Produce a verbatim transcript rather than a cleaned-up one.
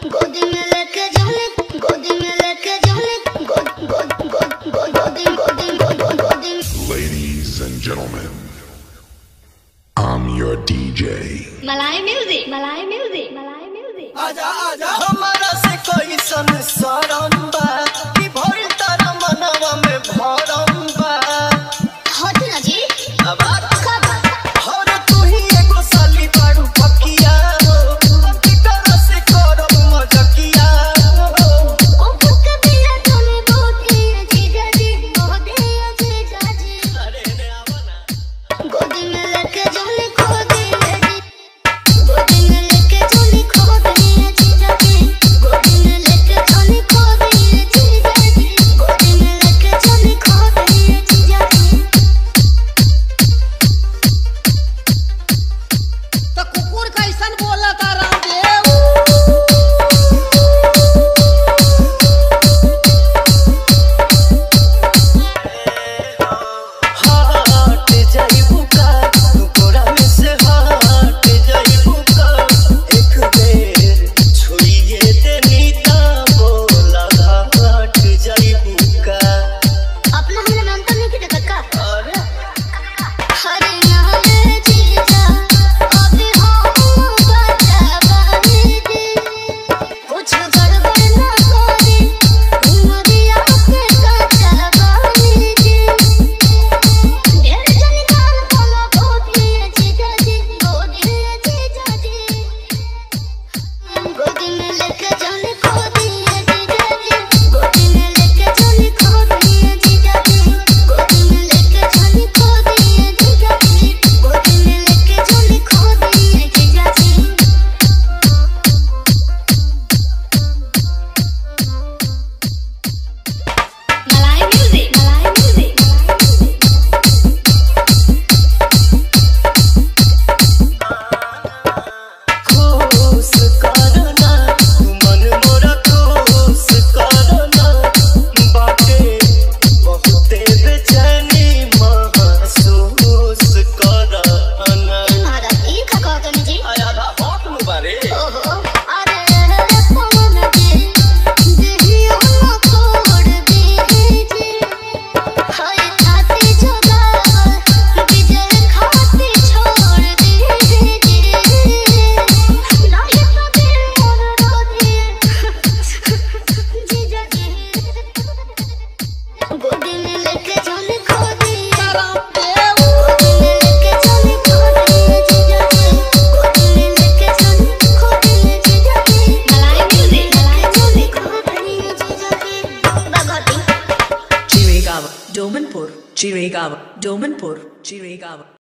गोदी में लेके जाने, गोदी में लेके जाने, गोद गोद गोद गोद गोदी गोदी गोद गोद गोदी। Ladies and gentlemen, I'm your D J. Malai music, Malai music, Malai music. आजा आजा हमारा से कोई संसारम बा कि भइल तारा मनवा में भरम बा। होती ना जी अब हर तू ही एगो साली बाड़ू पकिया हो की तरह से करब मजकिया हो। ओ फुक दिया तूने गोदी जीजा जी, गोदी जीजा जी। अरे ने आवा ना गोदी में लेके जाने, गोदी जी, गोदी में लेके जाने, गोदी जीजा जी, गोदी में लेके जाने, गोदी जीजा जी, गोदी में लेके जाने, गोदी जीजा जी। तो कुकुर कैसन बोला था रामदेव? हट जाइबू का तू कोरा में से हट जाइबू का एक बेर छुइए देनी ता बोला हट जाइबू का। अपना हमने नाम तो नहीं किया का। अरे हरे नाम जीजा अभी हम बचावानी जी, कुछ गड़बड़ ना करी उमरिया के कचावानी जी। ढेर जन कान कोला गोदी जीजा जी, गोदी जीजा जी। गोदी में लेके जाने, गोदी जीजा जी, गोदी में लेके जाने, गोदी जीजा जी, गोदी में लेके जाने, गोदी जीजा जी, गोदी में लेके जाने, गोदी जीजा जी। मलाई म्यूजिक, मलाई म्यूजिक, मलाई म्यूजिक। खुश करना तू मन मोरा खुश करना बाटे बहुते बेचैनी महसूस करना। महाराज ई का कहतनी जी। आया दा हॉट मुबारे ओहो अरे पवन जी, देहिया न तोड़ दीजिए। हाय खाती जोगा विजय खाती छोड़ दीजिए। नाही तो दिल मोर रो दिए जीजा जी। गोदी में लेके जाने, गोदी रामदेव गोदी में लेके जाने, गोदी जीजा जी, गोदी में लेके जाने, गोदी जीजा जी। मलाई म्यूजिक, मलाई म्यूजिक, गोदी जीजा जी। बगोटी Chirigava, Domanpur, Chirigava, Domanpur, Chirigava.